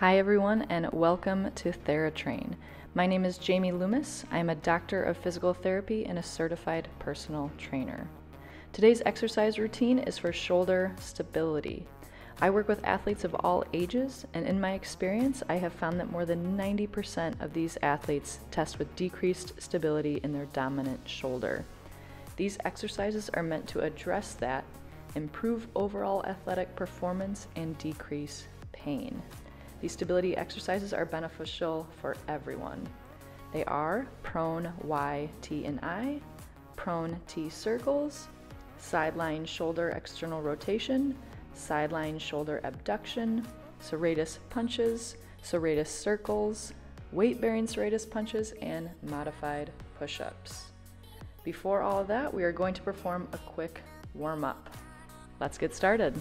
Hi everyone and welcome to TheraTrain. My name is Jamie Loomis. I am a doctor of physical therapy and a certified personal trainer. Today's exercise routine is for shoulder stability. I work with athletes of all ages, and in my experience, I have found that more than 90% of these athletes test with decreased stability in their dominant shoulder. These exercises are meant to address that, improve overall athletic performance, and decrease pain. These stability exercises are beneficial for everyone. They are prone Y, T, and I, prone T circles, sideline shoulder external rotation, sideline shoulder abduction, serratus punches, serratus circles, weight-bearing serratus punches, and modified push-ups. Before all of that, we are going to perform a quick warm-up. Let's get started.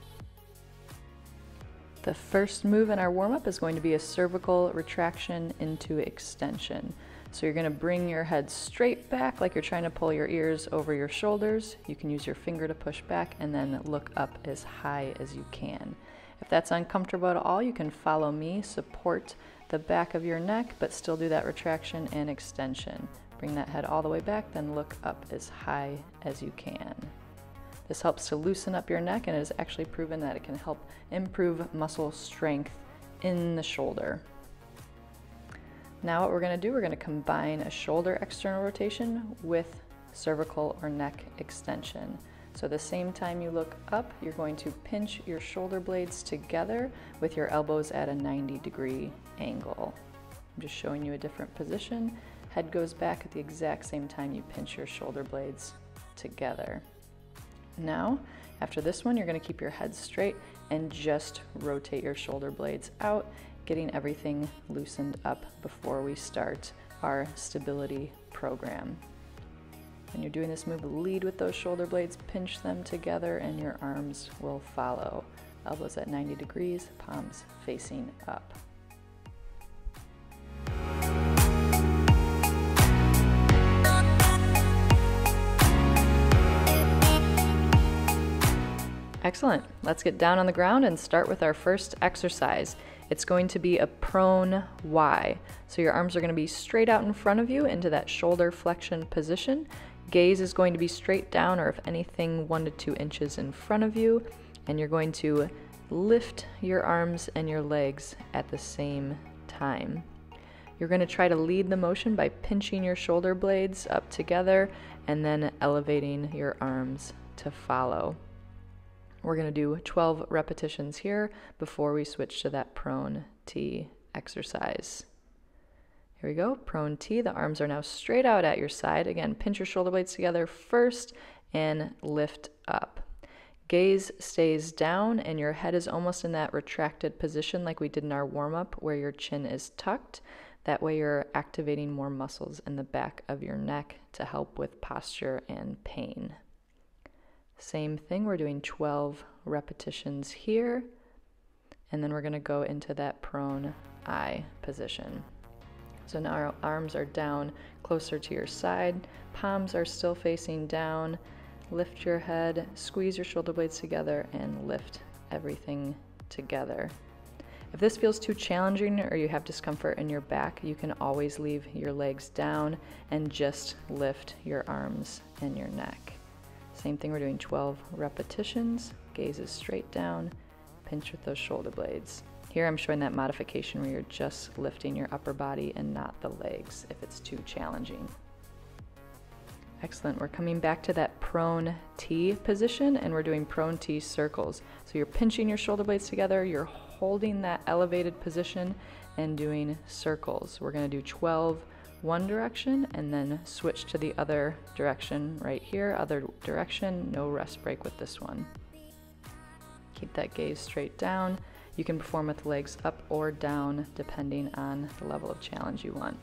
The first move in our warm-up is going to be a cervical retraction into extension. So you're going to bring your head straight back like you're trying to pull your ears over your shoulders. You can use your finger to push back and then look up as high as you can. If that's uncomfortable at all, you can follow me, support the back of your neck, but still do that retraction and extension. Bring that head all the way back, then look up as high as you can. This helps to loosen up your neck, and it is actually proven that it can help improve muscle strength in the shoulder. Now what we're going to do, we're going to combine a shoulder external rotation with cervical or neck extension. So the same time you look up, you're going to pinch your shoulder blades together with your elbows at a 90-degree angle. I'm just showing you a different position. Head goes back at the exact same time you pinch your shoulder blades together. Now, after this one, you're going to keep your head straight and just rotate your shoulder blades out, getting everything loosened up before we start our stability program. When you're doing this move, lead with those shoulder blades, pinch them together, and your arms will follow. Elbows at 90 degrees, palms facing up. Excellent. Let's get down on the ground and start with our first exercise. It's going to be a prone Y. So your arms are going to be straight out in front of you into that shoulder flexion position. Gaze is going to be straight down, or if anything, 1 to 2 inches in front of you. And you're going to lift your arms and your legs at the same time. You're going to try to lead the motion by pinching your shoulder blades up together and then elevating your arms to follow. We're going to do 12 repetitions here before we switch to that prone T exercise. Here we go, prone T. The arms are now straight out at your side. Again, pinch your shoulder blades together first and lift up. Gaze stays down and your head is almost in that retracted position like we did in our warm-up where your chin is tucked. That way you're activating more muscles in the back of your neck to help with posture and pain. Same thing, we're doing 12 repetitions here, and then we're going to go into that prone I position. So now our arms are down closer to your side, palms are still facing down. Lift your head, squeeze your shoulder blades together, and lift everything together. If this feels too challenging or you have discomfort in your back, you can always leave your legs down and just lift your arms and your neck. Same thing, we're doing 12 repetitions, gaze is straight down, pinch with those shoulder blades. Here I'm showing that modification where you're just lifting your upper body and not the legs if it's too challenging. Excellent, we're coming back to that prone T position and we're doing prone T circles. So you're pinching your shoulder blades together, you're holding that elevated position and doing circles. We're going to do 12 one direction and then switch to the other direction right here, other direction, no rest break with this one. Keep that gaze straight down. You can perform with legs up or down depending on the level of challenge you want.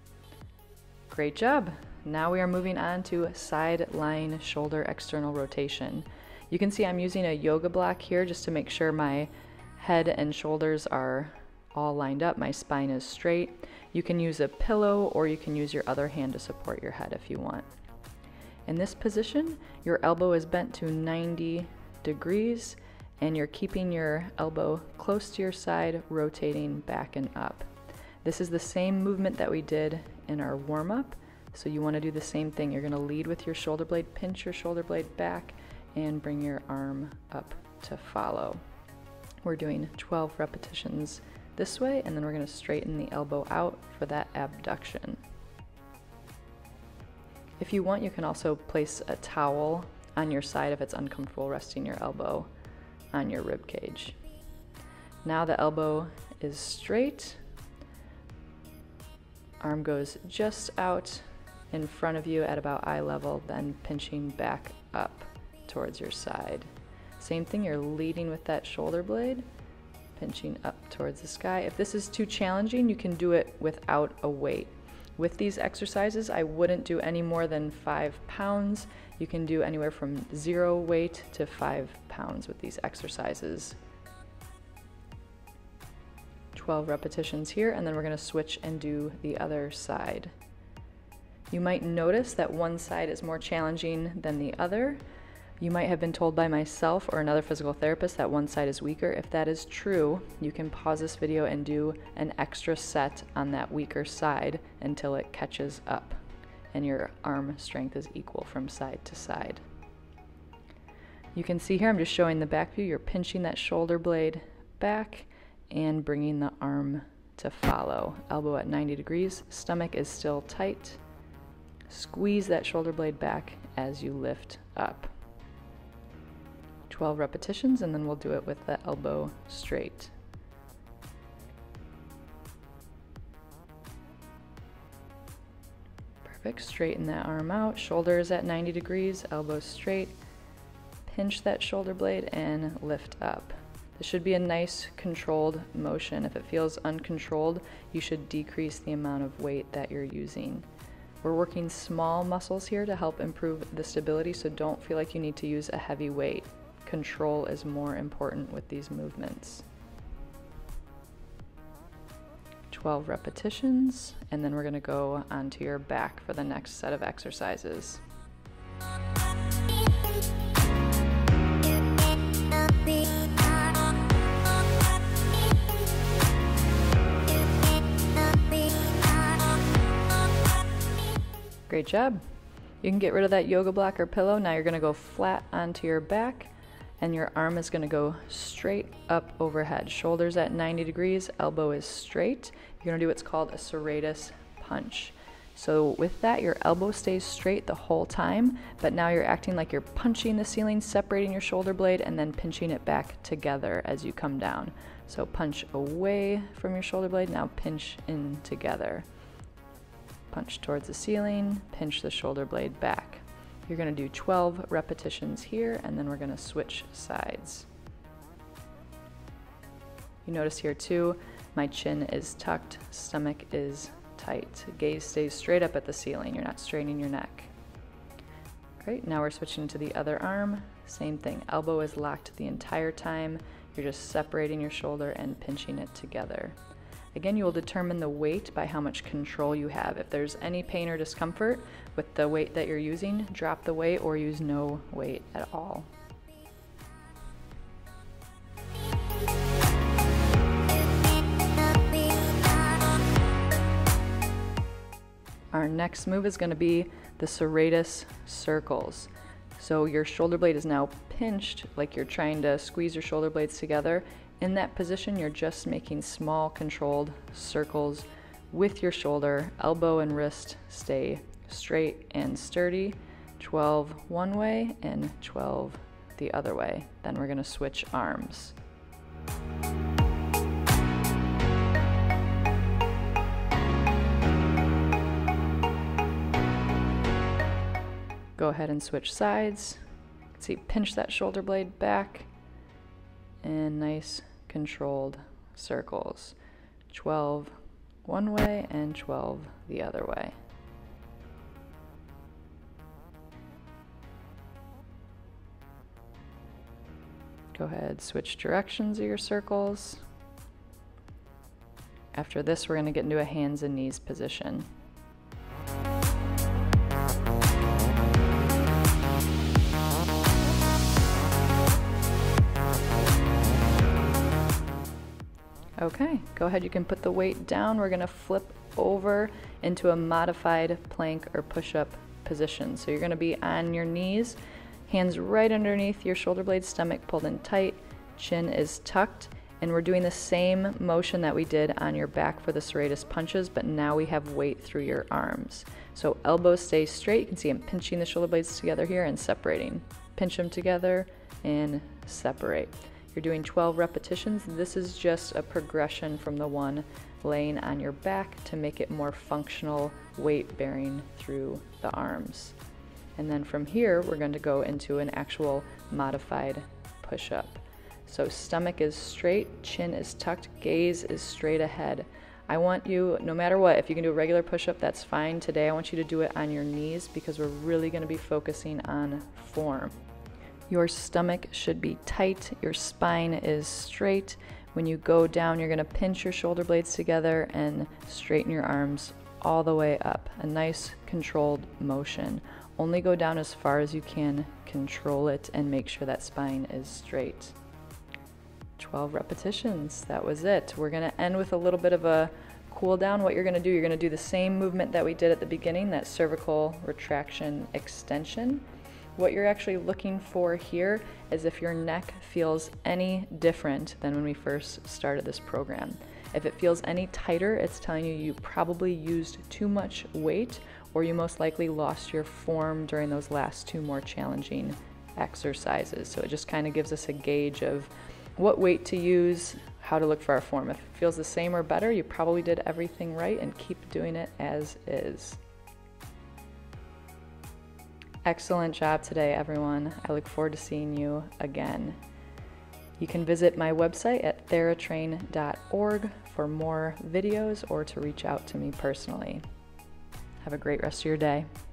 Great job. Now we are moving on to sideline shoulder external rotation. You can see I'm using a yoga block here just to make sure my head and shoulders are all lined up, my spine is straight. You can use a pillow or you can use your other hand to support your head if you want. In this position, your elbow is bent to 90 degrees and you're keeping your elbow close to your side, rotating back and up. This is the same movement that we did in our warm-up, so you want to do the same thing. You're going to lead with your shoulder blade, pinch your shoulder blade back, and bring your arm up to follow. We're doing 12 repetitions this way, and then we're going to straighten the elbow out for that abduction. If you want, you can also place a towel on your side if it's uncomfortable resting your elbow on your rib cage. Now the elbow is straight. Arm goes just out in front of you at about eye level, then pinching back up towards your side. Same thing, you're leading with that shoulder blade, pinching up towards the sky. If this is too challenging, you can do it without a weight. With these exercises, I wouldn't do any more than 5 pounds. You can do anywhere from 0 weight to 5 pounds with these exercises. 12 repetitions here, and then we're going to switch and do the other side. You might notice that one side is more challenging than the other. You might have been told by myself or another physical therapist that one side is weaker. If that is true, you can pause this video and do an extra set on that weaker side until it catches up and your arm strength is equal from side to side. You can see here, I'm just showing the back view. You're pinching that shoulder blade back and bringing the arm to follow. Elbow at 90 degrees, stomach is still tight. Squeeze that shoulder blade back as you lift up. 12 repetitions, and then we'll do it with the elbow straight. Perfect, straighten that arm out, shoulders at 90 degrees, elbow straight, pinch that shoulder blade and lift up. This should be a nice controlled motion. If it feels uncontrolled, you should decrease the amount of weight that you're using. We're working small muscles here to help improve the stability, so don't feel like you need to use a heavy weight. Control is more important with these movements. 12 repetitions, and then we're going to go onto your back for the next set of exercises. Great job. You can get rid of that yoga block or pillow. Now you're going to go flat onto your back, and your arm is going to go straight up overhead. Shoulders at 90 degrees, elbow is straight. You're going to do what's called a serratus punch. So with that, your elbow stays straight the whole time, but now you're acting like you're punching the ceiling, separating your shoulder blade, and then pinching it back together as you come down. So punch away from your shoulder blade, now pinch in together. Punch towards the ceiling, pinch the shoulder blade back. You're going to do 12 repetitions here, and then we're going to switch sides. You notice here too, my chin is tucked, stomach is tight. Gaze stays straight up at the ceiling. You're not straining your neck. Great, now we're switching to the other arm. Same thing, elbow is locked the entire time. You're just separating your shoulder and pinching it together. Again, you will determine the weight by how much control you have. If there's any pain or discomfort with the weight that you're using, drop the weight or use no weight at all. Our next move is going to be the serratus circles. So your shoulder blade is now pinched, like you're trying to squeeze your shoulder blades together. In that position, you're just making small controlled circles with your shoulder. Elbow and wrist stay straight and sturdy. 12 one way and 12 the other way. Then we're going to switch arms. Go ahead and switch sides. You can see, pinch that shoulder blade back, and nice controlled circles. 12 one way and 12 the other way. Go ahead, switch directions of your circles. After this, we're going to get into a hands and knees position. Okay, go ahead, you can put the weight down. We're gonna flip over into a modified plank or push-up position. So you're gonna be on your knees, hands right underneath your shoulder blades, stomach pulled in tight, chin is tucked, and we're doing the same motion that we did on your back for the serratus punches, but now we have weight through your arms. So elbows stay straight. You can see I'm pinching the shoulder blades together here and separating. Pinch them together and separate. You're doing 12 repetitions. This is just a progression from the one laying on your back to make it more functional weight bearing through the arms. And then from here, we're going to go into an actual modified push-up. So stomach is straight, chin is tucked, gaze is straight ahead. I want you, no matter what, if you can do a regular push-up, that's fine. Today I want you to do it on your knees because we're really going to be focusing on form. Your stomach should be tight, your spine is straight. When you go down, you're going to pinch your shoulder blades together and straighten your arms all the way up. A nice controlled motion. Only go down as far as you can, control it, and make sure that spine is straight. 12 repetitions, that was it. We're going to end with a little bit of a cool down. What you're going to do, you're going to do the same movement that we did at the beginning, that cervical retraction extension. What you're actually looking for here is if your neck feels any different than when we first started this program. If it feels any tighter, it's telling you you probably used too much weight, or you most likely lost your form during those last two more challenging exercises. So it just kind of gives us a gauge of what weight to use, how to look for our form. If it feels the same or better, you probably did everything right, and keep doing it as is. Excellent job today, everyone. I look forward to seeing you again. You can visit my website at theratrain.org for more videos or to reach out to me personally. Have a great rest of your day.